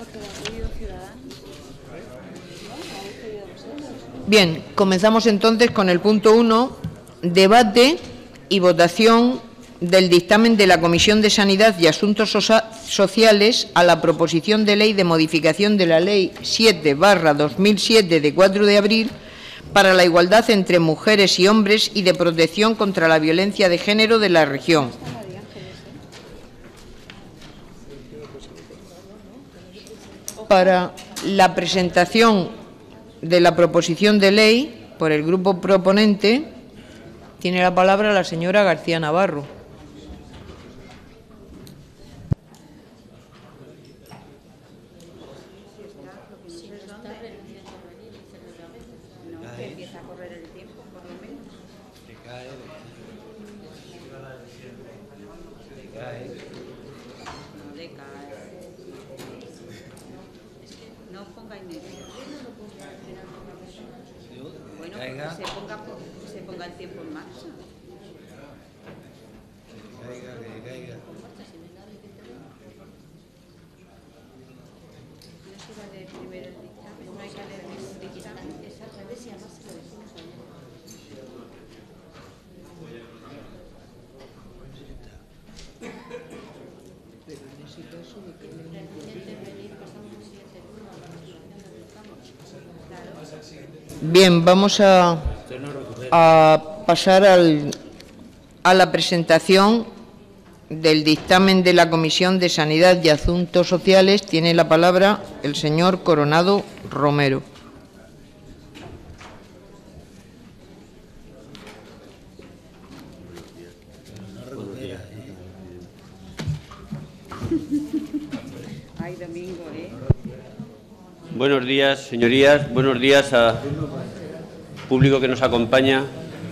Bien, comenzamos entonces con el punto 1, debate y votación del dictamen de la Comisión de Sanidad y Asuntos Sociales a la proposición de ley de modificación de la Ley 7/2007 de 4 de abril para la igualdad entre mujeres y hombres y de protección contra la violencia de género de la región. Para la presentación de la proposición de ley por el grupo proponente tiene la palabra la señora García Navarro. Se ponga el tiempo en marcha. Que caiga. No se va a leer primero el dictamen, no hay que leer el dictamen, es al revés y además se lo decimos ayer. Pero en ese caso de que bien, vamos a pasar a la presentación del dictamen de la Comisión de Sanidad y Asuntos Sociales. Tiene la palabra el señor Coronado Romero. Ay, domingo, Buenos días, señorías. Buenos días al público que nos acompaña.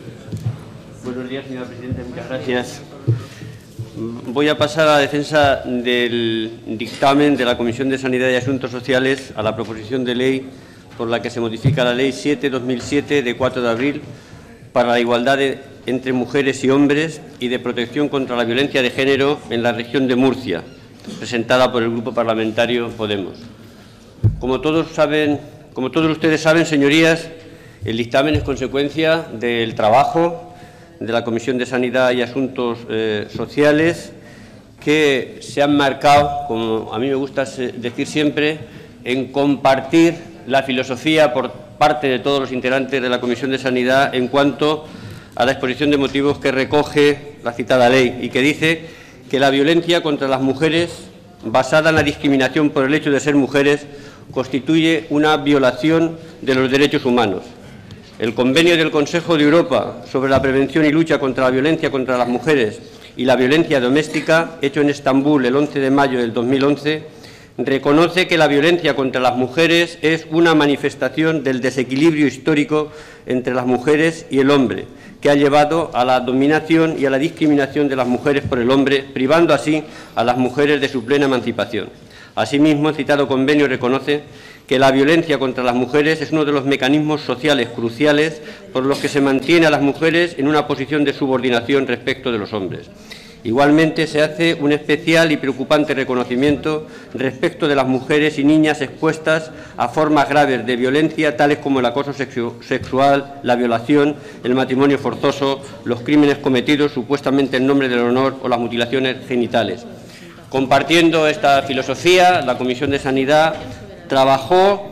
Buenos días, señora presidenta. Muchas gracias. Voy a pasar a la defensa del dictamen de la Comisión de Sanidad y Asuntos Sociales a la proposición de ley por la que se modifica la Ley 7/2007 de 4 de abril para la igualdad entre mujeres y hombres y de protección contra la violencia de género en la región de Murcia, presentada por el Grupo Parlamentario Podemos. Como todos ustedes saben, señorías, el dictamen es consecuencia del trabajo de la Comisión de Sanidad y Asuntos Sociales, que se han marcado, como a mí me gusta decir siempre, en compartir la filosofía por parte de todos los integrantes de la Comisión de Sanidad en cuanto a la exposición de motivos que recoge la citada ley y que dice que la violencia contra las mujeres, basada en la discriminación por el hecho de ser mujeres, constituye una violación de los derechos humanos. El Convenio del Consejo de Europa sobre la prevención y lucha contra la violencia contra las mujeres y la violencia doméstica, hecho en Estambul el 11 de mayo del 2011, reconoce que la violencia contra las mujeres es una manifestación del desequilibrio histórico entre las mujeres y el hombre, que ha llevado a la dominación y a la discriminación de las mujeres por el hombre, privando así a las mujeres de su plena emancipación. Asimismo, el citado convenio reconoce que la violencia contra las mujeres es uno de los mecanismos sociales cruciales por los que se mantiene a las mujeres en una posición de subordinación respecto de los hombres. Igualmente, se hace un especial y preocupante reconocimiento respecto de las mujeres y niñas expuestas a formas graves de violencia, tales como el acoso sexual, la violación, el matrimonio forzoso, los crímenes cometidos supuestamente en nombre del honor o las mutilaciones genitales. Compartiendo esta filosofía, la Comisión de Sanidad trabajó,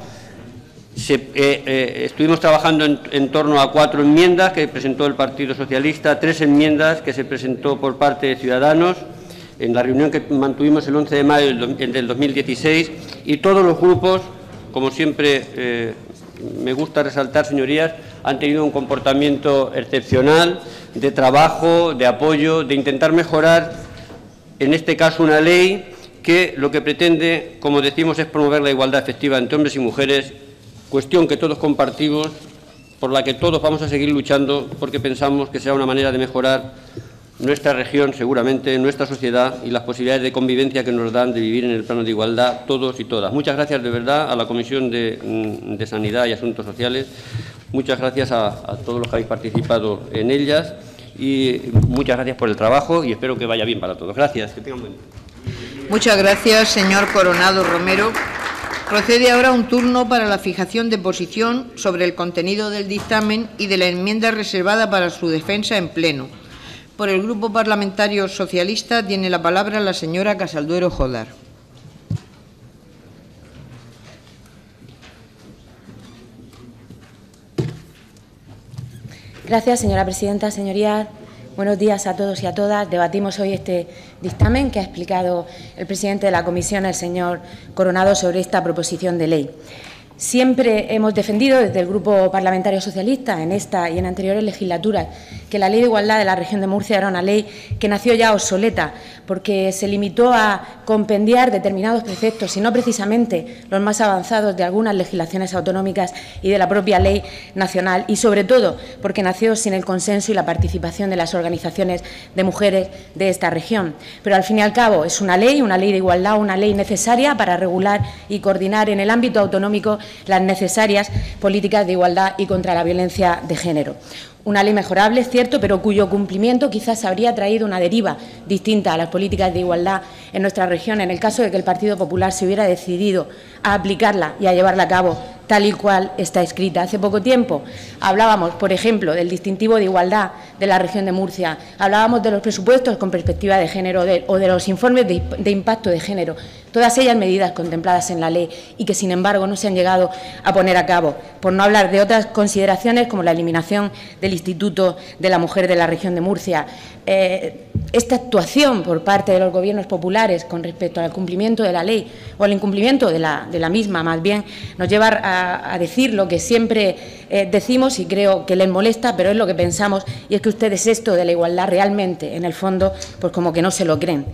estuvimos trabajando en torno a 4 enmiendas que presentó el Partido Socialista, 3 enmiendas que se presentó por parte de Ciudadanos en la reunión que mantuvimos el 11 de mayo del 2016, y todos los grupos, como siempre me gusta resaltar, señorías, han tenido un comportamiento excepcional de trabajo, de apoyo, de intentar mejorar, en este caso, una ley que lo que pretende, como decimos, es promover la igualdad efectiva entre hombres y mujeres, cuestión que todos compartimos, por la que todos vamos a seguir luchando, porque pensamos que será una manera de mejorar nuestra región, seguramente, nuestra sociedad y las posibilidades de convivencia que nos dan de vivir en el plano de igualdad todos y todas. Muchas gracias de verdad a la Comisión de Sanidad y Asuntos Sociales, muchas gracias a todos los que habéis participado en ellas y muchas gracias por el trabajo y espero que vaya bien para todos. Gracias, que tengan buen día. Muchas gracias, señor Coronado Romero. Procede ahora un turno para la fijación de posición sobre el contenido del dictamen y de la enmienda reservada para su defensa en pleno. Por el Grupo Parlamentario Socialista tiene la palabra la señora Casalduero Jodar. Gracias, señora presidenta. Señorías, buenos días a todos y a todas. Debatimos hoy este dictamen que ha explicado el presidente de la comisión, el señor Coronado, sobre esta proposición de ley. Siempre hemos defendido desde el Grupo Parlamentario Socialista, en esta y en anteriores legislaturas, que la Ley de Igualdad de la región de Murcia era una ley que nació ya obsoleta, porque se limitó a compendiar determinados preceptos y no precisamente los más avanzados de algunas legislaciones autonómicas y de la propia ley nacional, y sobre todo porque nació sin el consenso y la participación de las organizaciones de mujeres de esta región. Pero al fin y al cabo es una ley de igualdad, una ley necesaria para regular y coordinar en el ámbito autonómico las necesarias políticas de igualdad y contra la violencia de género. Una ley mejorable, es cierto, pero cuyo cumplimiento quizás habría traído una deriva distinta a las políticas de igualdad en nuestra región, en el caso de que el Partido Popular se hubiera decidido a aplicarla y a llevarla a cabo tal y cual está escrita. Hace poco tiempo hablábamos, por ejemplo, del distintivo de igualdad de la región de Murcia, hablábamos de los presupuestos con perspectiva de género o de los informes de impacto de género, todas ellas medidas contempladas en la ley y que, sin embargo, no se han llegado a poner a cabo, por no hablar de otras consideraciones como la eliminación del Instituto de la Mujer de la región de Murcia. Esta actuación por parte de los gobiernos populares con respecto al cumplimiento de la ley o al incumplimiento de la misma, más bien, nos lleva a decir lo que siempre decimos y creo que les molesta, pero es lo que pensamos, y es que ustedes esto de la igualdad realmente, en el fondo, pues como que no se lo creen.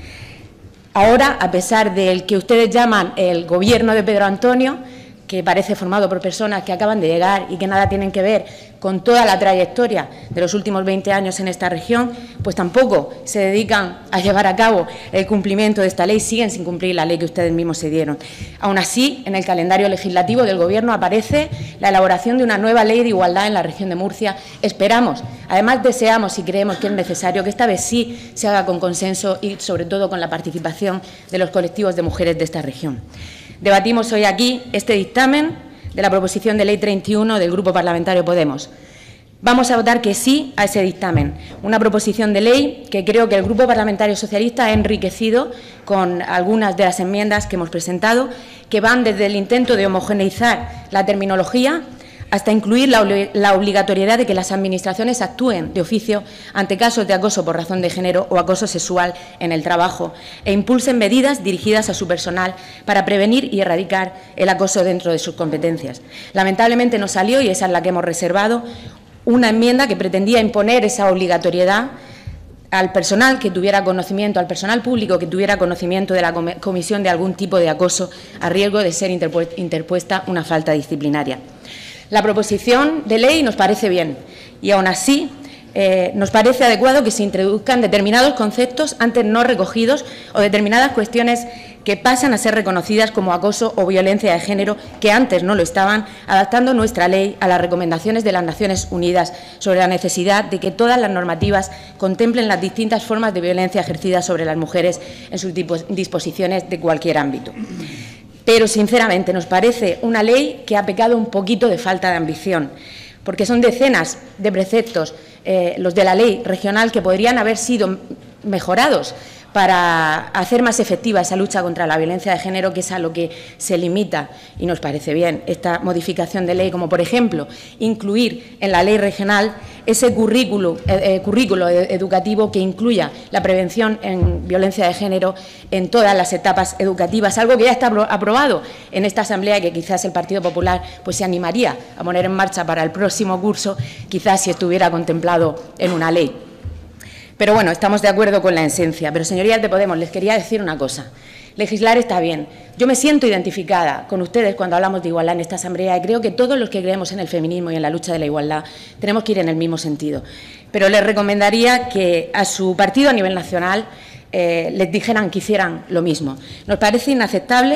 Ahora, a pesar del que ustedes llaman el Gobierno de Pedro Antonio, que parece formado por personas que acaban de llegar y que nada tienen que ver con toda la trayectoria de los últimos 20 años en esta región, pues tampoco se dedican a llevar a cabo el cumplimiento de esta ley, siguen sin cumplir la ley que ustedes mismos se dieron. Aún así, en el calendario legislativo del Gobierno aparece la elaboración de una nueva ley de igualdad en la región de Murcia. Esperamos, además deseamos y creemos que es necesario que esta vez sí se haga con consenso y, sobre todo, con la participación de los colectivos de mujeres de esta región. Debatimos hoy aquí este dictamen de la proposición de ley 31 del Grupo Parlamentario Podemos. Vamos a votar que sí a ese dictamen, una proposición de ley que creo que el Grupo Parlamentario Socialista ha enriquecido con algunas de las enmiendas que hemos presentado, que van desde el intento de homogeneizar la terminología hasta incluir la obligatoriedad de que las administraciones actúen de oficio ante casos de acoso por razón de género o acoso sexual en el trabajo e impulsen medidas dirigidas a su personal para prevenir y erradicar el acoso dentro de sus competencias. Lamentablemente no salió, y esa es la que hemos reservado, una enmienda que pretendía imponer esa obligatoriedad al personal que tuviera conocimiento, al personal público que tuviera conocimiento de la comisión de algún tipo de acoso, a riesgo de ser interpuesta una falta disciplinaria. La proposición de ley nos parece bien y, aún así, nos parece adecuado que se introduzcan determinados conceptos antes no recogidos o determinadas cuestiones que pasan a ser reconocidas como acoso o violencia de género que antes no lo estaban, adaptando nuestra ley a las recomendaciones de las Naciones Unidas sobre la necesidad de que todas las normativas contemplen las distintas formas de violencia ejercidas sobre las mujeres en sus disposiciones de cualquier ámbito. Pero, sinceramente, nos parece una ley que ha pecado un poquito de falta de ambición, porque son decenas de preceptos, los de la ley regional, que podrían haber sido mejorados para hacer más efectiva esa lucha contra la violencia de género, que es a lo que se limita, y nos parece bien, esta modificación de ley, como por ejemplo incluir en la ley regional ese currículo educativo que incluya la prevención en violencia de género en todas las etapas educativas, algo que ya está aprobado en esta Asamblea y que quizás el Partido Popular pues se animaría a poner en marcha para el próximo curso, quizás si estuviera contemplado en una ley. Pero bueno, estamos de acuerdo con la esencia. Pero, señorías de Podemos, les quería decir una cosa. Legislar está bien. Yo me siento identificada con ustedes cuando hablamos de igualdad en esta Asamblea, y creo que todos los que creemos en el feminismo y en la lucha de la igualdad tenemos que ir en el mismo sentido. Pero les recomendaría que a su partido a nivel nacional les dijeran que hicieran lo mismo. Nos parece inaceptable,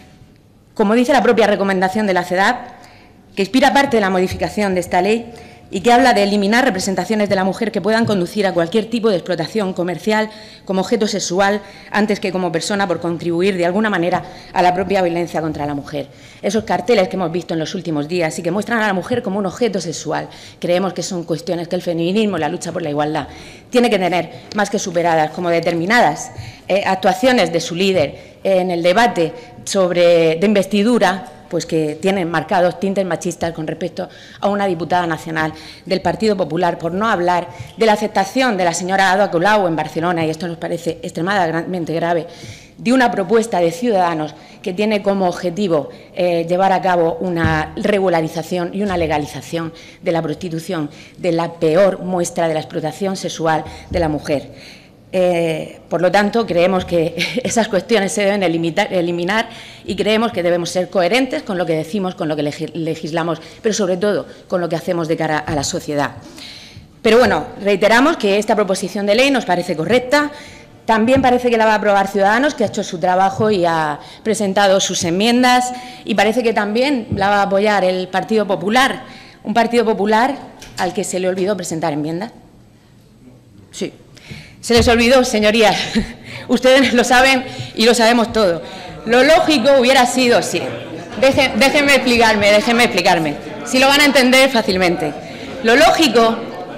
como dice la propia recomendación de la CEDAW, que inspira parte de la modificación de esta ley, y que habla de eliminar representaciones de la mujer que puedan conducir a cualquier tipo de explotación comercial como objeto sexual antes que como persona por contribuir de alguna manera a la propia violencia contra la mujer. Esos carteles que hemos visto en los últimos días y que muestran a la mujer como un objeto sexual, creemos que son cuestiones que el feminismo, la lucha por la igualdad, tiene que tener más que superadas, como determinadas actuaciones de su líder en el debate de investidura, pues que tienen marcados tintes machistas con respecto a una diputada nacional del Partido Popular, por no hablar de la aceptación de la señora Ada Colau en Barcelona, y esto nos parece extremadamente grave, de una propuesta de Ciudadanos que tiene como objetivo llevar a cabo una regularización y una legalización de la prostitución, de la peor muestra de la explotación sexual de la mujer. Por lo tanto, creemos que esas cuestiones se deben eliminar y creemos que debemos ser coherentes con lo que decimos, con lo que legislamos, pero sobre todo con lo que hacemos de cara a la sociedad. Pero bueno, reiteramos que esta proposición de ley nos parece correcta. También parece que la va a aprobar Ciudadanos, que ha hecho su trabajo y ha presentado sus enmiendas, y parece que también la va a apoyar el Partido Popular, un Partido Popular al que se le olvidó presentar enmiendas. Sí. Se les olvidó, señorías. Ustedes lo saben y lo sabemos todo. Lo lógico hubiera sido, sí. Déjenme explicarme. Si lo van a entender fácilmente. Lo lógico,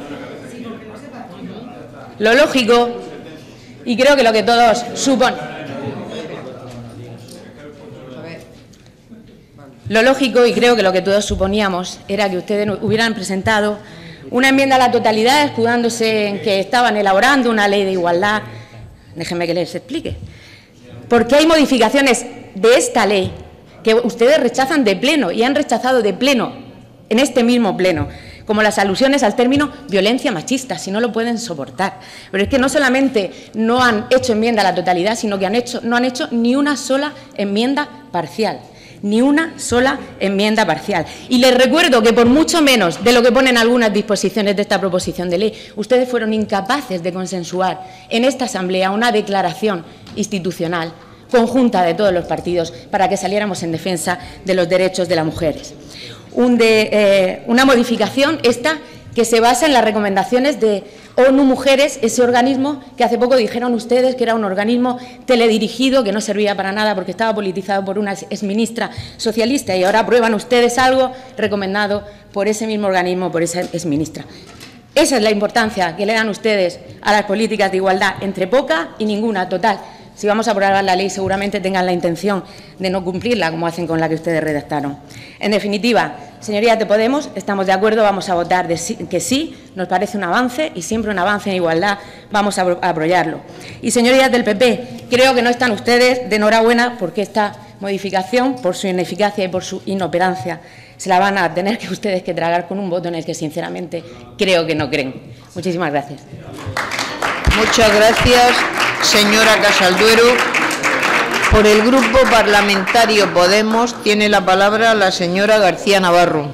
y creo que lo que todos suponen. Lo lógico, y creo que lo que todos suponíamos, era que ustedes hubieran presentado una enmienda a la totalidad, escudándose en que estaban elaborando una ley de igualdad. Déjenme que les explique. Porque hay modificaciones de esta ley que ustedes rechazan de pleno y han rechazado de pleno en este mismo pleno, como las alusiones al término violencia machista, si no lo pueden soportar. Pero es que no solamente no han hecho enmienda a la totalidad, sino que no han hecho ni una sola enmienda parcial. Ni una sola enmienda parcial. Y les recuerdo que por mucho menos de lo que ponen algunas disposiciones de esta proposición de ley, ustedes fueron incapaces de consensuar en esta Asamblea una declaración institucional conjunta de todos los partidos para que saliéramos en defensa de los derechos de las mujeres. Una modificación esta que se basa en las recomendaciones de ONU Mujeres, ese organismo que hace poco dijeron ustedes que era un organismo teledirigido, que no servía para nada porque estaba politizado por una exministra socialista, y ahora aprueban ustedes algo recomendado por ese mismo organismo, por esa exministra. Esa es la importancia que le dan ustedes a las políticas de igualdad, entre poca y ninguna, total. Si vamos a aprobar la ley, seguramente tengan la intención de no cumplirla, como hacen con la que ustedes redactaron. En definitiva, señorías de Podemos, estamos de acuerdo, vamos a votar que sí, nos parece un avance, y siempre un avance en igualdad vamos a apoyarlo. Y señorías del PP, creo que no están ustedes de enhorabuena porque esta modificación, por su ineficacia y por su inoperancia, se la van a tener que ustedes que tragar con un voto en el que, sinceramente, creo que no creen. Muchísimas gracias. Muchas gracias, señora Casalduero. Por el Grupo Parlamentario Podemos tiene la palabra la señora García Navarro.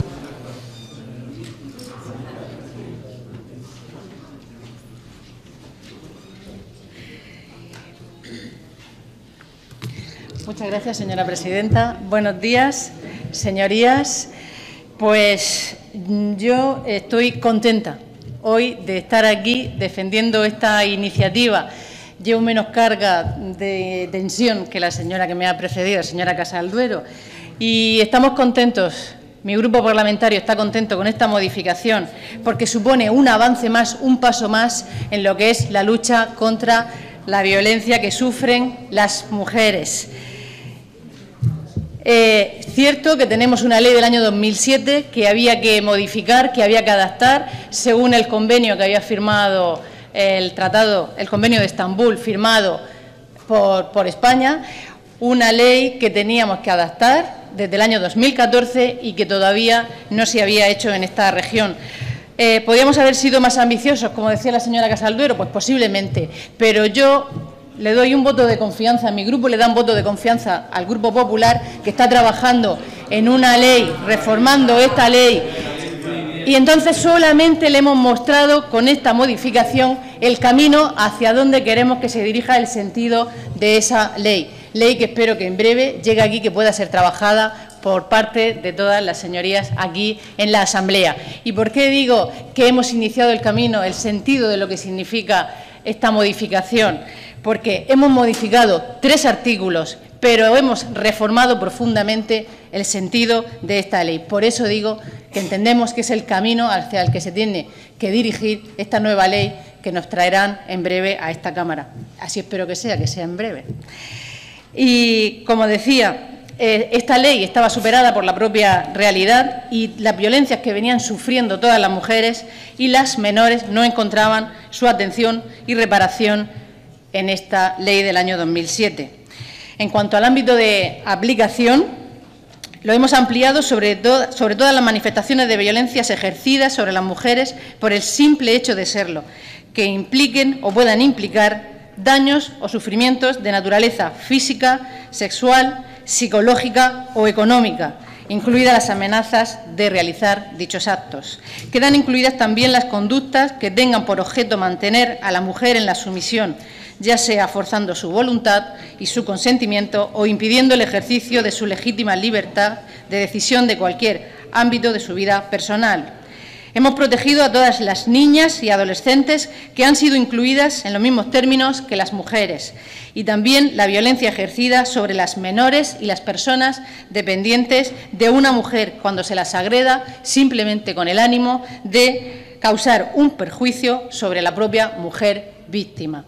Muchas gracias, señora presidenta. Buenos días, señorías. Pues yo estoy contenta hoy de estar aquí defendiendo esta iniciativa. Llevo menos carga de tensión que la señora que me ha precedido, la señora Casalduero, y estamos contentos. Mi grupo parlamentario está contento con esta modificación porque supone un avance más, un paso más en lo que es la lucha contra la violencia que sufren las mujeres. Cierto que tenemos una ley del año 2007 que había que modificar, que había que adaptar según el convenio que había firmado el convenio de Estambul firmado por España, una ley que teníamos que adaptar desde el año 2014 y que todavía no se había hecho en esta región. ¿Podríamos haber sido más ambiciosos, como decía la señora Casalduero? Pues posiblemente, pero yo le doy un voto de confianza, mi grupo le da un voto de confianza al Grupo Popular, que está trabajando en una ley, reformando esta ley, y entonces solamente le hemos mostrado con esta modificación el camino hacia donde queremos que se dirija el sentido de esa ley. Ley que espero que en breve llegue aquí, que pueda ser trabajada por parte de todas las señorías aquí en la Asamblea. ¿Y por qué digo que hemos iniciado el camino, el sentido de lo que significa esta modificación? Porque hemos modificado 3 artículos, pero hemos reformado profundamente el sentido de esta ley. Por eso digo que entendemos que es el camino hacia el que se tiene que dirigir esta nueva ley que nos traerán en breve a esta Cámara. Así espero que sea en breve. Y, como decía, esta ley estaba superada por la propia realidad y las violencias que venían sufriendo todas las mujeres y las menores no encontraban su atención y reparación en esta ley del año 2007. En cuanto al ámbito de aplicación, lo hemos ampliado sobre todas las manifestaciones de violencias ejercidas sobre las mujeres por el simple hecho de serlo, que impliquen o puedan implicar daños o sufrimientos de naturaleza física, sexual, psicológica o económica, incluidas las amenazas de realizar dichos actos. Quedan incluidas también las conductas que tengan por objeto mantener a la mujer en la sumisión, ya sea forzando su voluntad y su consentimiento o impidiendo el ejercicio de su legítima libertad de decisión de cualquier ámbito de su vida personal. Hemos protegido a todas las niñas y adolescentes que han sido incluidas en los mismos términos que las mujeres y también la violencia ejercida sobre las menores y las personas dependientes de una mujer cuando se las agreda simplemente con el ánimo de causar un perjuicio sobre la propia mujer víctima.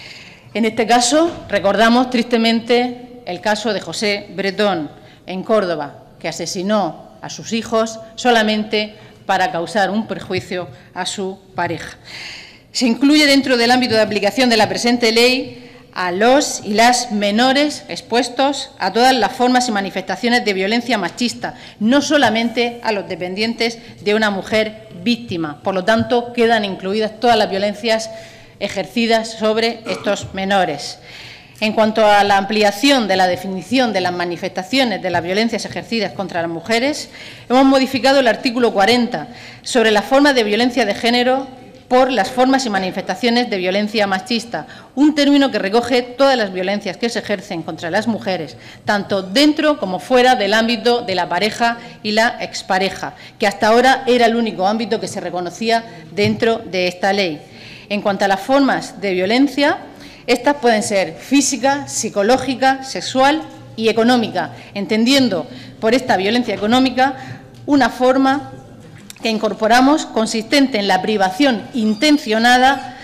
En este caso, recordamos tristemente el caso de José Bretón, en Córdoba, que asesinó a sus hijos solamente para causar un perjuicio a su pareja. Se incluye dentro del ámbito de aplicación de la presente ley a los y las menores expuestos a todas las formas y manifestaciones de violencia machista, no solamente a los dependientes de una mujer víctima. Por lo tanto, quedan incluidas todas las violencias ejercidas sobre estos menores. En cuanto a la ampliación de la definición de las manifestaciones de las violencias ejercidas contra las mujeres, hemos modificado el artículo 40 sobre las formas de violencia de género por las formas y manifestaciones de violencia machista, un término que recoge todas las violencias que se ejercen contra las mujeres, tanto dentro como fuera del ámbito de la pareja y la expareja, que hasta ahora era el único ámbito que se reconocía dentro de esta ley. En cuanto a las formas de violencia, estas pueden ser física, psicológica, sexual y económica, entendiendo por esta violencia económica una forma que incorporamos consistente en la privación intencionada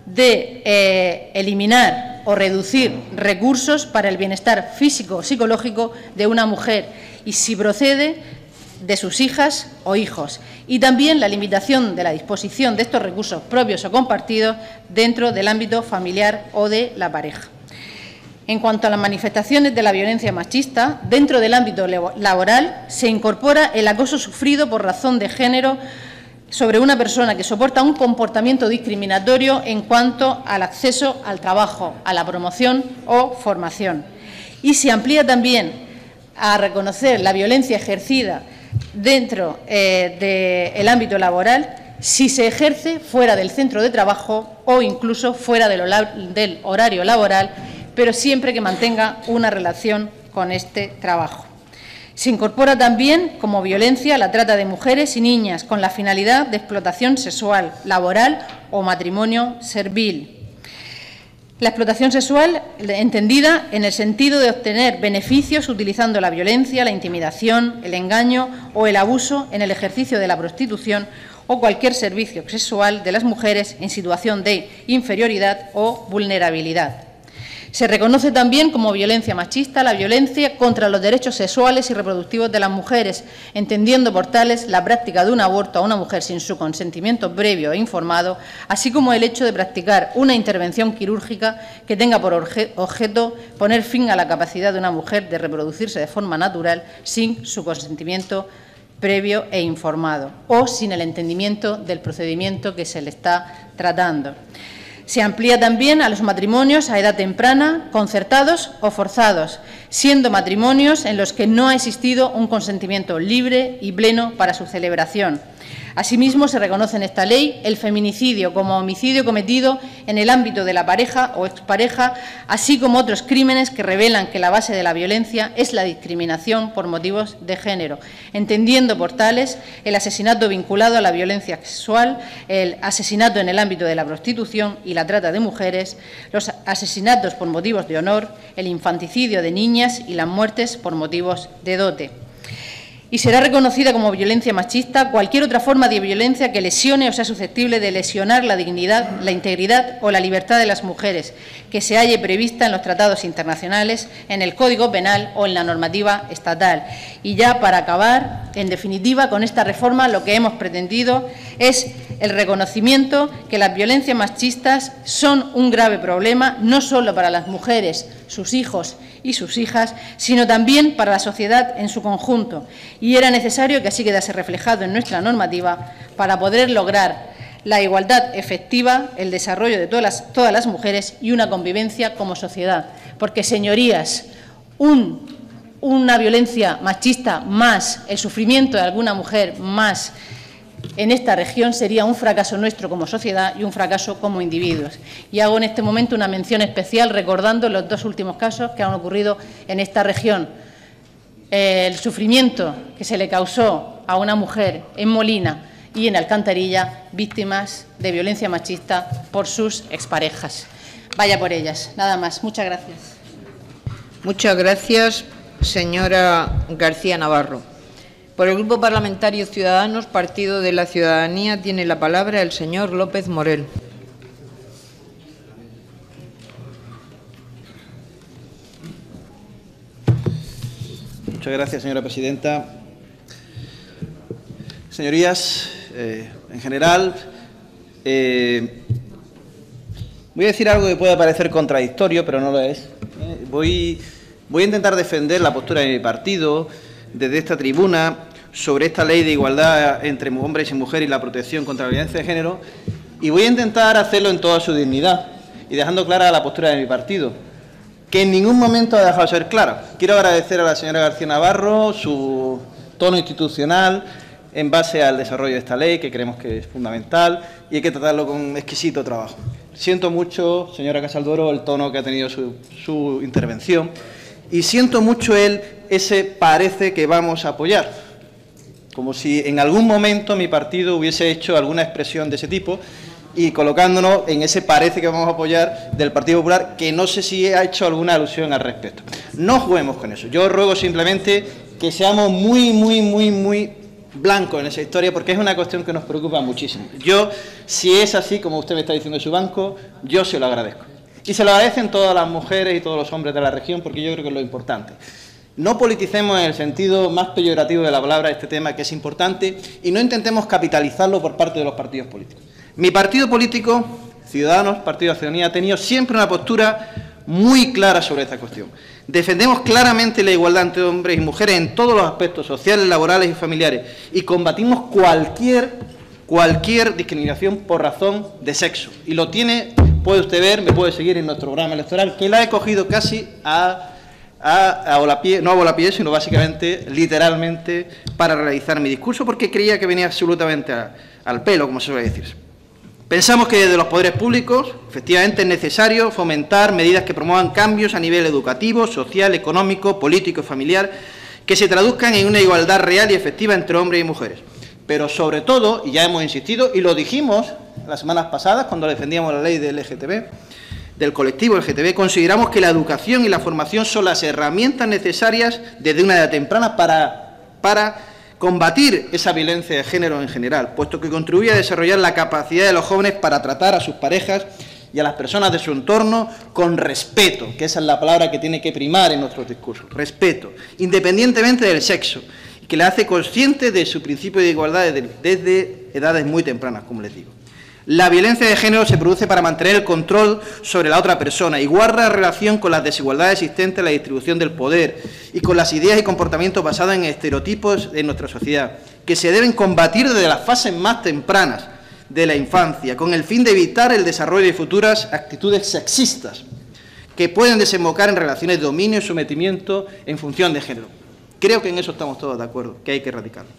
de eliminar o reducir recursos para el bienestar físico o psicológico de una mujer y, si procede, de sus hijas o hijos, y también la limitación de la disposición de estos recursos propios o compartidos dentro del ámbito familiar o de la pareja. En cuanto a las manifestaciones de la violencia machista, dentro del ámbito laboral se incorpora el acoso sufrido por razón de género sobre una persona que soporta un comportamiento discriminatorio en cuanto al acceso al trabajo, a la promoción o formación. Y se amplía también a reconocer la violencia ejercida dentro del ámbito laboral si se ejerce fuera del centro de trabajo o incluso fuera del horario laboral, pero siempre que mantenga una relación con este trabajo. Se incorpora también como violencia la trata de mujeres y niñas con la finalidad de explotación sexual, laboral o matrimonio servil. La explotación sexual, entendida en el sentido de obtener beneficios utilizando la violencia, la intimidación, el engaño o el abuso en el ejercicio de la prostitución o cualquier servicio sexual de las mujeres en situación de inferioridad o vulnerabilidad. Se reconoce también como violencia machista la violencia contra los derechos sexuales y reproductivos de las mujeres, entendiendo por tales la práctica de un aborto a una mujer sin su consentimiento previo e informado, así como el hecho de practicar una intervención quirúrgica que tenga por objeto poner fin a la capacidad de una mujer de reproducirse de forma natural sin su consentimiento previo e informado o sin el entendimiento del procedimiento que se le está tratando. Se amplía también a los matrimonios a edad temprana, concertados o forzados, siendo matrimonios en los que no ha existido un consentimiento libre y pleno para su celebración. Asimismo, se reconoce en esta ley el feminicidio como homicidio cometido en el ámbito de la pareja o expareja, así como otros crímenes que revelan que la base de la violencia es la discriminación por motivos de género, entendiendo por tales el asesinato vinculado a la violencia sexual, el asesinato en el ámbito de la prostitución y la trata de mujeres, los asesinatos por motivos de honor, el infanticidio de niñas y las muertes por motivos de dote. Y será reconocida como violencia machista cualquier otra forma de violencia que lesione o sea susceptible de lesionar la dignidad, la integridad o la libertad de las mujeres, que se halle prevista en los tratados internacionales, en el Código Penal o en la normativa estatal. Y ya para acabar, en definitiva, con esta reforma lo que hemos pretendido es el reconocimiento que las violencias machistas son un grave problema, no solo para las mujeres, sus hijos y sus hijas, sino también para la sociedad en su conjunto. Y era necesario que así quedase reflejado en nuestra normativa para poder lograr la igualdad efectiva, el desarrollo de todas las mujeres y una convivencia como sociedad. Porque, señorías, una violencia machista más, el sufrimiento de alguna mujer más en esta región sería un fracaso nuestro como sociedad y un fracaso como individuos. Y hago en este momento una mención especial recordando los dos últimos casos que han ocurrido en esta región. El sufrimiento que se le causó a una mujer en Molina y en Alcantarilla, víctimas de violencia machista por sus exparejas. Vaya por ellas. Nada más. Muchas gracias. Muchas gracias, señora García Navarro. Por el Grupo Parlamentario Ciudadanos, Partido de la Ciudadanía, tiene la palabra el señor López Morel. Muchas gracias, señora presidenta. Señorías, en general, voy a decir algo que puede parecer contradictorio, pero no lo es. Voy a intentar defender la postura de mi partido desde esta tribuna sobre esta ley de igualdad entre hombres y mujeres y la protección contra la violencia de género, y voy a intentar hacerlo en toda su dignidad y dejando clara la postura de mi partido, que en ningún momento ha dejado de ser clara. Quiero agradecer a la señora García Navarro su tono institucional en base al desarrollo de esta ley, que creemos que es fundamental y hay que tratarlo con exquisito trabajo. Siento mucho, señora Casaldoro, el tono que ha tenido su intervención, y siento mucho ese parece que vamos a apoyar, como si en algún momento mi partido hubiese hecho alguna expresión de ese tipo y colocándonos en ese parece que vamos a apoyar del Partido Popular, que no sé si ha hecho alguna alusión al respecto. No juguemos con eso. Yo ruego simplemente que seamos muy blancos en esa historia, porque es una cuestión que nos preocupa muchísimo. Yo, si es así como usted me está diciendo de su banco, yo se lo agradezco. Y se lo agradecen todas las mujeres y todos los hombres de la región, porque yo creo que es lo importante. No politicemos en el sentido más peyorativo de la palabra este tema, que es importante, y no intentemos capitalizarlo por parte de los partidos políticos. Mi partido político, Ciudadanos, Partido de la Ciudadanía, ha tenido siempre una postura muy clara sobre esta cuestión. Defendemos claramente la igualdad entre hombres y mujeres en todos los aspectos sociales, laborales y familiares, y combatimos cualquier discriminación por razón de sexo. Y lo tiene, puede usted ver, me puede seguir en nuestro programa electoral, que la he cogido casi a volapié, no a volapié, sino básicamente, literalmente, para realizar mi discurso, porque creía que venía absolutamente al pelo, como se suele decir. Pensamos que desde los poderes públicos, efectivamente, es necesario fomentar medidas que promuevan cambios a nivel educativo, social, económico, político y familiar, que se traduzcan en una igualdad real y efectiva entre hombres y mujeres. Pero sobre todo, y ya hemos insistido, y lo dijimos las semanas pasadas cuando defendíamos la ley del LGTB, del colectivo LGTB, consideramos que la educación y la formación son las herramientas necesarias desde una edad temprana para combatir esa violencia de género en general, puesto que contribuye a desarrollar la capacidad de los jóvenes para tratar a sus parejas y a las personas de su entorno con respeto, que esa es la palabra que tiene que primar en nuestros discursos, respeto, independientemente del sexo, y que le hace consciente de su principio de igualdad desde edades muy tempranas, como les digo. La violencia de género se produce para mantener el control sobre la otra persona y guarda relación con las desigualdades existentes en la distribución del poder y con las ideas y comportamientos basados en estereotipos de nuestra sociedad, que se deben combatir desde las fases más tempranas de la infancia, con el fin de evitar el desarrollo de futuras actitudes sexistas que pueden desembocar en relaciones de dominio y sometimiento en función de género. Creo que en eso estamos todos de acuerdo, que hay que erradicarlo.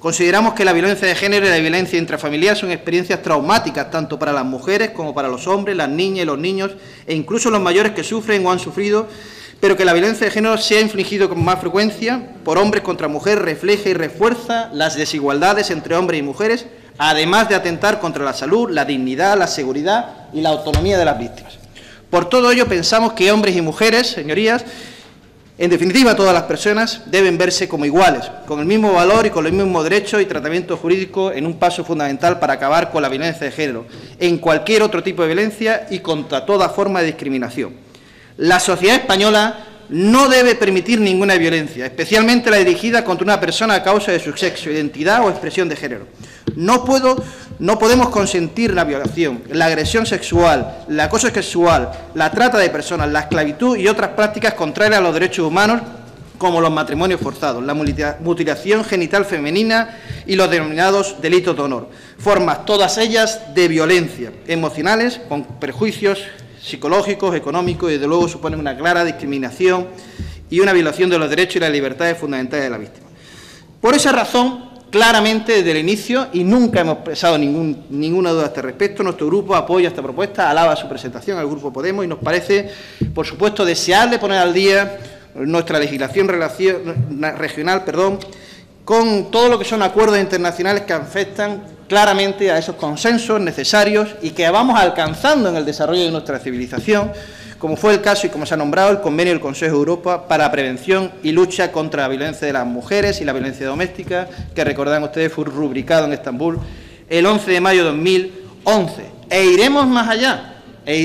Consideramos que la violencia de género y la violencia intrafamiliar son experiencias traumáticas tanto para las mujeres como para los hombres, las niñas y los niños e incluso los mayores que sufren o han sufrido, pero que la violencia de género sea infligido con más frecuencia por hombres contra mujeres refleja y refuerza las desigualdades entre hombres y mujeres, además de atentar contra la salud, la dignidad, la seguridad y la autonomía de las víctimas. Por todo ello pensamos que hombres y mujeres, señorías, en definitiva, todas las personas deben verse como iguales, con el mismo valor y con los mismos derechos y tratamiento jurídico en un paso fundamental para acabar con la violencia de género, en cualquier otro tipo de violencia y contra toda forma de discriminación. La sociedad española no debe permitir ninguna violencia, especialmente la dirigida contra una persona a causa de su sexo, identidad o expresión de género. No podemos consentir la violación, la agresión sexual, el acoso sexual, la trata de personas, la esclavitud y otras prácticas contrarias a los derechos humanos, como los matrimonios forzados, la mutilación genital femenina y los denominados delitos de honor. Formas, todas ellas, de violencia emocionales, con perjuicios psicológicos, económicos y, desde luego, suponen una clara discriminación y una violación de los derechos y las libertades fundamentales de la víctima. Por esa razón, claramente desde el inicio, y nunca hemos expresado ninguna duda a este respecto, nuestro grupo apoya esta propuesta, alaba su presentación al Grupo Podemos y nos parece, por supuesto, deseable poner al día nuestra legislación regional, con todo lo que son acuerdos internacionales que afectan claramente a esos consensos necesarios y que vamos alcanzando en el desarrollo de nuestra civilización, como fue el caso y como se ha nombrado el convenio del Consejo de Europa para la prevención y lucha contra la violencia de las mujeres y la violencia doméstica, que recordarán ustedes fue rubricado en Estambul el 11 de mayo de 2011. E iremos más allá,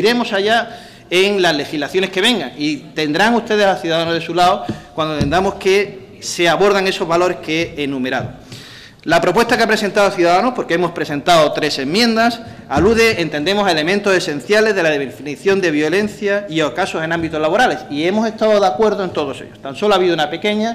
en las legislaciones que vengan, y tendrán ustedes a los ciudadanos de su lado cuando entendamos que se abordan esos valores que he enumerado. La propuesta que ha presentado Ciudadanos, porque hemos presentado 3 enmiendas, alude, entendemos, a elementos esenciales de la definición de violencia y a casos en ámbitos laborales, y hemos estado de acuerdo en todos ellos. Tan solo ha habido una pequeña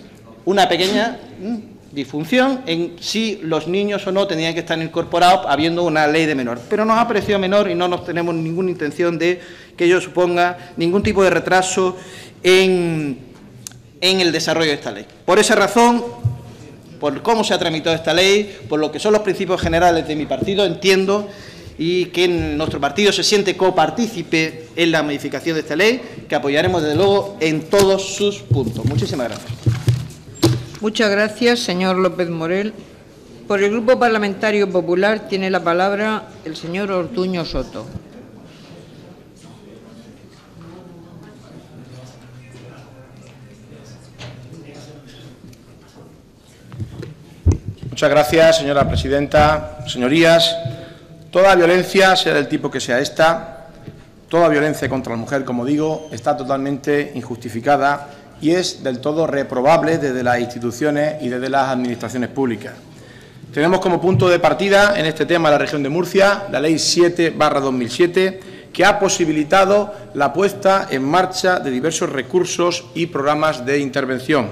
disfunción en si los niños o no tenían que estar incorporados habiendo una ley de menor, pero nos ha parecido menor y no nos tenemos ninguna intención de que ello suponga ningún tipo de retraso en el desarrollo de esta ley. Por esa razón, por cómo se ha tramitado esta ley, por lo que son los principios generales de mi partido, entiendo y que nuestro partido se siente copartícipe en la modificación de esta ley, que apoyaremos desde luego en todos sus puntos. Muchísimas gracias. Muchas gracias, señor López Morel. Por el Grupo Parlamentario Popular tiene la palabra el señor Ortuño Soto. Muchas gracias, señora presidenta. Señorías, toda violencia, sea del tipo que sea esta, toda violencia contra la mujer, como digo, está totalmente injustificada y es del todo reprobable desde las instituciones y desde las administraciones públicas. Tenemos como punto de partida en este tema la región de Murcia, la Ley 7/2007, que ha posibilitado la puesta en marcha de diversos recursos y programas de intervención.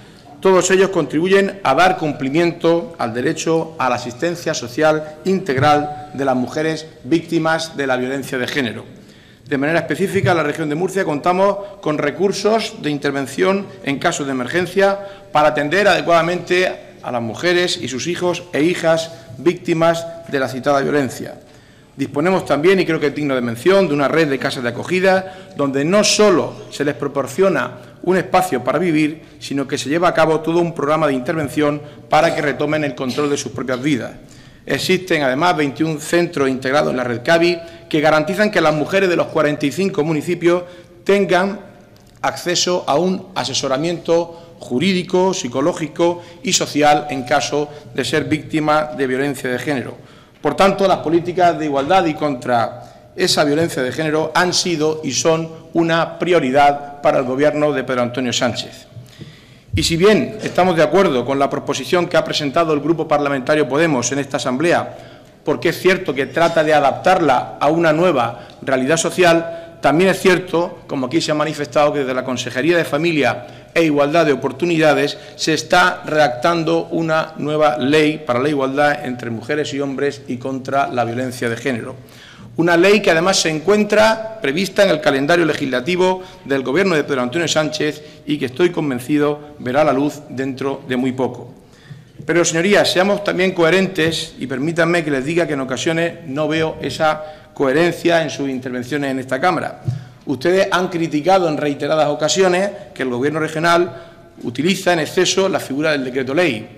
Todos ellos contribuyen a dar cumplimiento al derecho a la asistencia social integral de las mujeres víctimas de la violencia de género. De manera específica, en la región de Murcia contamos con recursos de intervención en casos de emergencia para atender adecuadamente a las mujeres y sus hijos e hijas víctimas de la citada violencia. Disponemos también, y creo que es digno de mención, de una red de casas de acogida donde no solo se les proporciona un espacio para vivir, sino que se lleva a cabo todo un programa de intervención para que retomen el control de sus propias vidas. Existen, además, 21 centros integrados en la red CAVI que garantizan que las mujeres de los 45 municipios tengan acceso a un asesoramiento jurídico, psicológico y social en caso de ser víctima de violencia de género. Por tanto, las políticas de igualdad y contra esa violencia de género han sido y son una prioridad para el Gobierno de Pedro Antonio Sánchez. Y si bien estamos de acuerdo con la proposición que ha presentado el Grupo Parlamentario Podemos en esta Asamblea, porque es cierto que trata de adaptarla a una nueva realidad social, también es cierto, como aquí se ha manifestado, que desde la Consejería de Familia e Igualdad de Oportunidades se está redactando una nueva ley para la igualdad entre mujeres y hombres y contra la violencia de género. Una ley que además se encuentra prevista en el calendario legislativo del Gobierno de Pedro Antonio Sánchez y que estoy convencido verá la luz dentro de muy poco. Pero, señorías, seamos también coherentes y permítanme que les diga que en ocasiones no veo esa coherencia en sus intervenciones en esta Cámara. Ustedes han criticado en reiteradas ocasiones que el Gobierno regional utiliza en exceso la figura del decreto ley.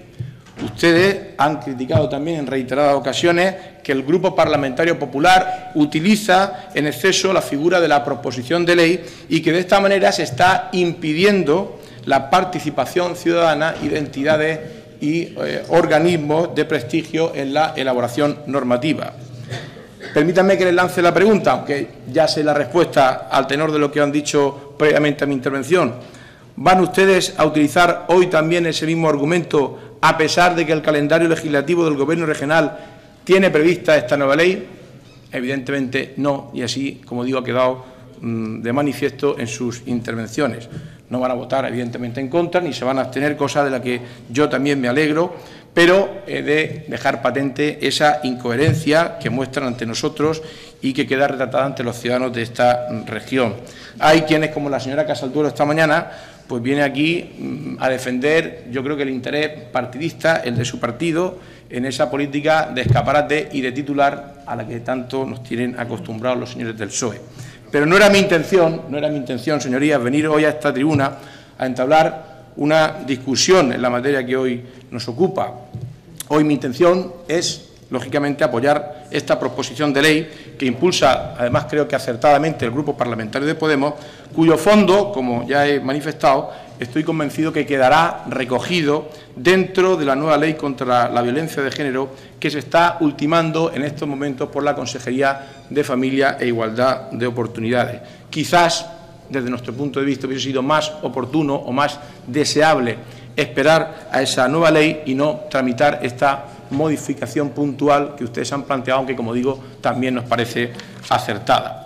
Ustedes han criticado también en reiteradas ocasiones que el Grupo Parlamentario Popular utiliza en exceso la figura de la proposición de ley y que de esta manera se está impidiendo la participación ciudadana y de entidades y organismos de prestigio en la elaboración normativa. Permítanme que les lance la pregunta, aunque ya sé la respuesta al tenor de lo que han dicho previamente a mi intervención. ¿Van ustedes a utilizar hoy también ese mismo argumento, a pesar de que el calendario legislativo del Gobierno regional tiene prevista esta nueva ley? Evidentemente no, y así, como digo, ha quedado de manifiesto en sus intervenciones. No van a votar, evidentemente, en contra, ni se van a abstener, cosa de la que yo también me alegro, pero he de dejar patente esa incoherencia que muestran ante nosotros y que queda retratada ante los ciudadanos de esta región. Hay quienes, como la señora Casalduero esta mañana, pues viene aquí a defender, yo creo que el interés partidista, el de su partido, en esa política de escaparate y de titular a la que tanto nos tienen acostumbrados los señores del PSOE. Pero no era mi intención, señorías, venir hoy a esta tribuna a entablar una discusión en la materia que hoy nos ocupa. Hoy mi intención es, lógicamente, apoyar esta proposición de ley que impulsa, además creo que acertadamente, el Grupo Parlamentario de Podemos, cuyo fondo, como ya he manifestado, estoy convencido que quedará recogido dentro de la nueva ley contra la violencia de género que se está ultimando en estos momentos por la Consejería de Familia e Igualdad de Oportunidades. Quizás, desde nuestro punto de vista, hubiese sido más oportuno o más deseable esperar a esa nueva ley y no tramitar esta modificación puntual que ustedes han planteado, aunque, como digo, también nos parece acertada.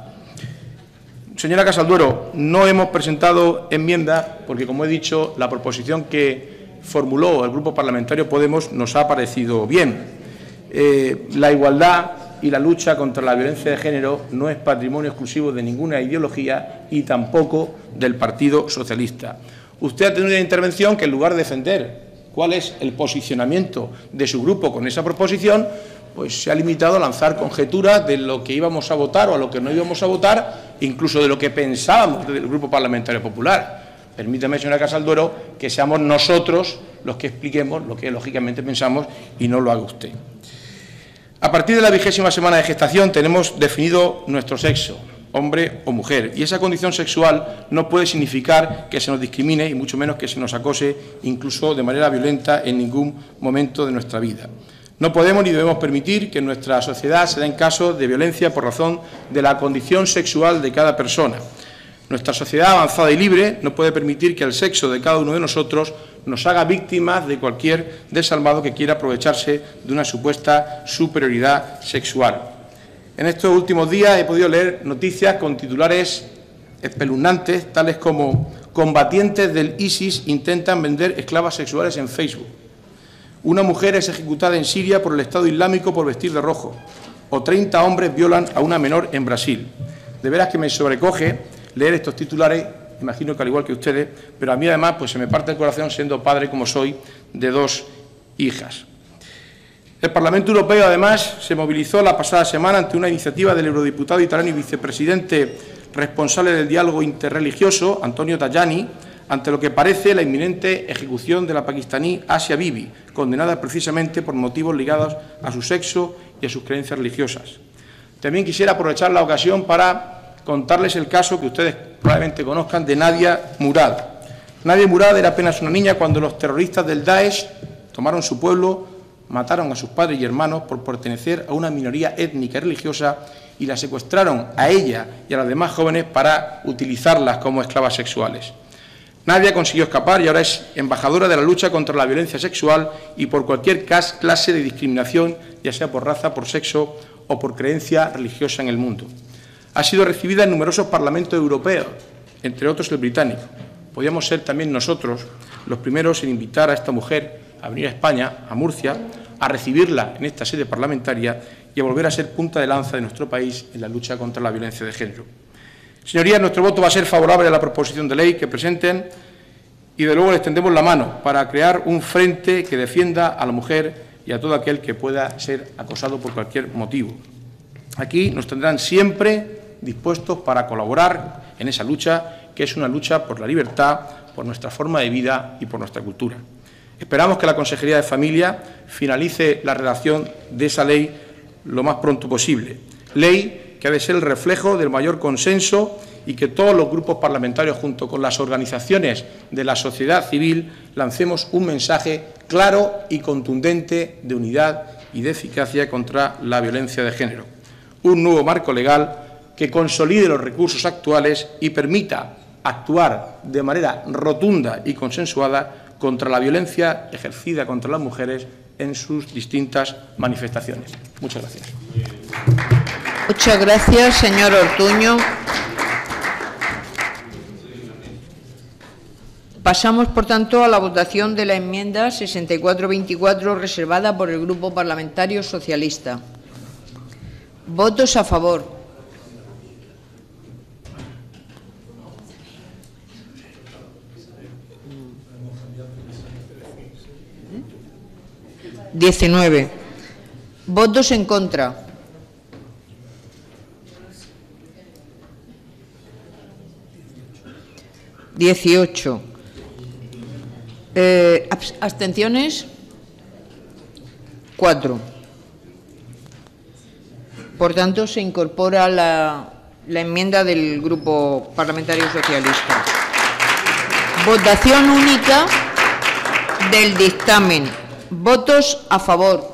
Señora Casalduero, no hemos presentado enmiendas porque, como he dicho, la proposición que formuló el Grupo Parlamentario Podemos nos ha parecido bien. La igualdad y la lucha contra la violencia de género no es patrimonio exclusivo de ninguna ideología y tampoco del Partido Socialista. Usted ha tenido una intervención que, en lugar de defender cuál es el posicionamiento de su grupo con esa proposición, pues se ha limitado a lanzar conjeturas de lo que íbamos a votar o a lo que no íbamos a votar, incluso de lo que pensábamos del Grupo Parlamentario Popular. Permítame, señora Casalduero, que seamos nosotros los que expliquemos lo que lógicamente pensamos y no lo haga usted. A partir de la 20ª semana de gestación tenemos definido nuestro sexo, hombre o mujer, y esa condición sexual no puede significar que se nos discrimine y mucho menos que se nos acose, incluso de manera violenta, en ningún momento de nuestra vida. No podemos ni debemos permitir que en nuestra sociedad se den casos de violencia por razón de la condición sexual de cada persona. Nuestra sociedad avanzada y libre no puede permitir que el sexo de cada uno de nosotros nos haga víctimas de cualquier desalmado que quiera aprovecharse de una supuesta superioridad sexual. En estos últimos días he podido leer noticias con titulares espeluznantes, tales como: combatientes del ISIS intentan vender esclavas sexuales en Facebook. Una mujer es ejecutada en Siria por el Estado Islámico por vestir de rojo. O 30 hombres violan a una menor en Brasil. De veras que me sobrecoge leer estos titulares, imagino que al igual que ustedes, pero a mí además pues se me parte el corazón siendo padre, como soy, de 2 hijas. El Parlamento Europeo, además, se movilizó la pasada semana ante una iniciativa del eurodiputado italiano y vicepresidente responsable del diálogo interreligioso, Antonio Tajani, ante lo que parece la inminente ejecución de la pakistaní Asia Bibi, condenada precisamente por motivos ligados a su sexo y a sus creencias religiosas. También quisiera aprovechar la ocasión para contarles el caso que ustedes probablemente conozcan de Nadia Murad. Nadia Murad era apenas una niña cuando los terroristas del Daesh tomaron su pueblo, mataron a sus padres y hermanos por pertenecer a una minoría étnica y religiosa y la secuestraron a ella y a las demás jóvenes para utilizarlas como esclavas sexuales. Nadia consiguió escapar y ahora es embajadora de la lucha contra la violencia sexual y por cualquier clase de discriminación, ya sea por raza, por sexo o por creencia religiosa en el mundo. Ha sido recibida en numerosos parlamentos europeos, entre otros el británico. Podríamos ser también nosotros los primeros en invitar a esta mujer a venir a España, a Murcia, a recibirla en esta sede parlamentaria y a volver a ser punta de lanza de nuestro país en la lucha contra la violencia de género. Señorías, nuestro voto va a ser favorable a la proposición de ley que presenten y de luego le extendemos la mano para crear un frente que defienda a la mujer y a todo aquel que pueda ser acosado por cualquier motivo. Aquí nos tendrán siempre dispuestos para colaborar en esa lucha, que es una lucha por la libertad, por nuestra forma de vida y por nuestra cultura. Esperamos que la Consejería de Familia finalice la redacción de esa ley lo más pronto posible. Ley que ha de ser el reflejo del mayor consenso y que todos los grupos parlamentarios, junto con las organizaciones de la sociedad civil, lancemos un mensaje claro y contundente de unidad y de eficacia contra la violencia de género. Un nuevo marco legal que consolide los recursos actuales y permita actuar de manera rotunda y consensuada contra la violencia ejercida contra las mujeres en sus distintas manifestaciones. Muchas gracias. Muchas gracias, señor Ortuño. Pasamos, por tanto, a la votación de la enmienda 6424 reservada por el Grupo Parlamentario Socialista. ¿Votos a favor? ¿19? ¿Votos en contra? ¿18? ¿Abstenciones? 4. Por tanto, se incorpora la enmienda del Grupo Parlamentario Socialista. Votación única del dictamen. ¿Votos a favor?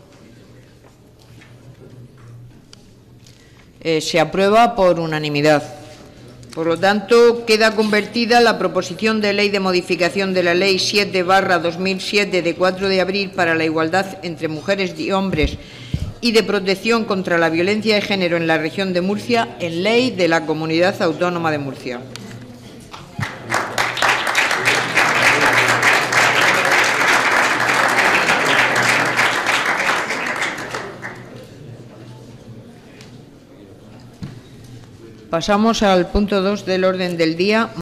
Se aprueba por unanimidad. Por lo tanto, queda convertida la proposición de ley de modificación de la Ley 7/2007 de 4 de abril para la igualdad entre mujeres y hombres y de protección contra la violencia de género en la región de Murcia en ley de la Comunidad Autónoma de Murcia. Pasamos al punto 2 del orden del día.